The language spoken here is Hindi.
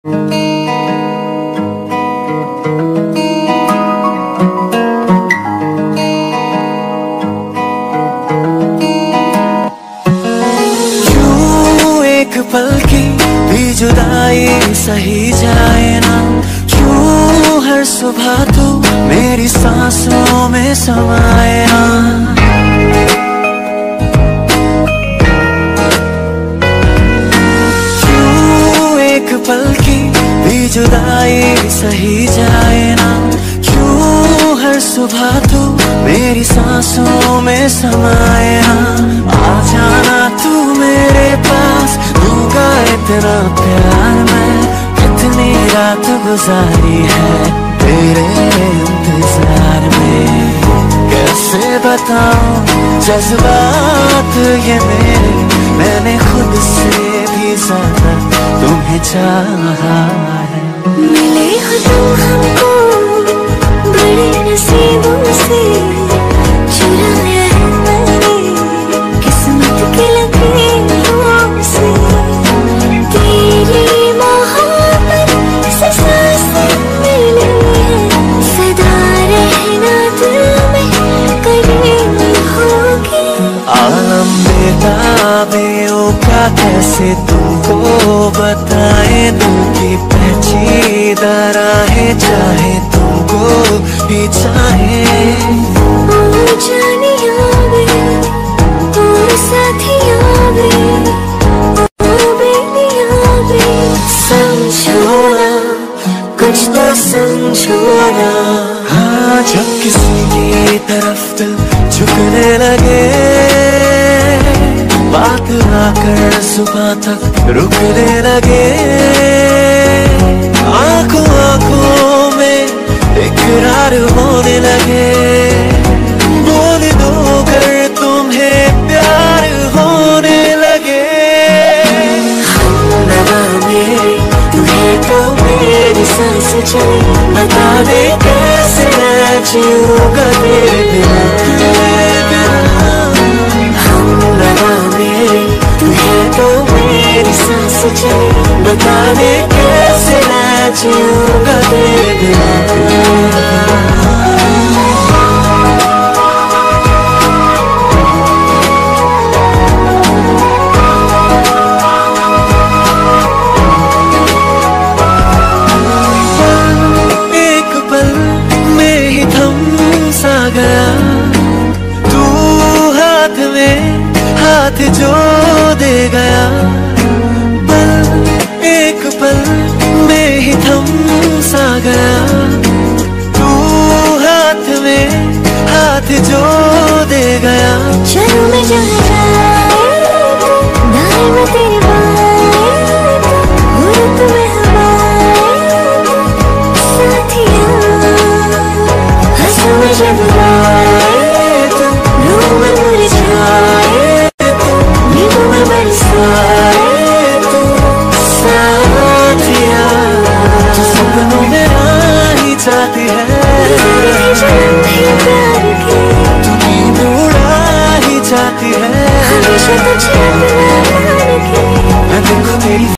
एक पल की भी जुदाई सही जाए ना, क्यों हर सुबह तू मेरी सांसों में समाए ना। क्यों एक पल की भी जुदाई सही जाए ना, क्यों हर सुबह तू मेरी सांसों में समाए ना। आ जाना तू मेरे पास, दूंगा इतना प्यार मैं, कितनी रात गुजारी है तेरे इंतजार में। कैसे बताऊं जज्बात ये मेरे, मैंने खुद से भी ज्यादा तुम्हें चाहा है। मिले हो तुम हमको बड़े नसीबों से, चुराया है मैंने किस्मत की लकीरों से। तेरी मोहब्बत से सांसें मिली है, सदा रहना दिल में करीब होगी। आलम बेताबियों का कैसे तुमको बताए, दिल की पेचीदा राहें चाहे तुमको भी चाहे। ओ जानिया वे, ओ साथिया वे, ओ बेलिया वे, समझो ना कुछ तो समझो ना। हाँ, जब किसी की तरफ दिल झुकने लगे, बात आकर सुबह तक रुकने लगे। आंखों आंखों में इकरार होने लगे, बोल दो कर तुम्हें प्यार होने लगे। हम नवा मेरे तुम्हें तो मेरी सांस चली, बता दे कैसे मैं जीऊंगा तेरे बिना। हम नवा मेरे तुम्हें तो मेरी सांस चली, बता दे कैसे मैं जीऊंगा तेरे बिना। हाथ जो दे गया, पल एक पल में ही थम सा गया। तू हाथ में हाथ जो दे गया। चलो मैं जहाँ जाए मैं तेरे बाएं, रुत में हवाएं साथिया। हंसू मैं जब आए तो रो मैं मर जाए, सपनों में आनी चाहती है, तू नींद उड़ा ही चाहती है। हमेशा तुझे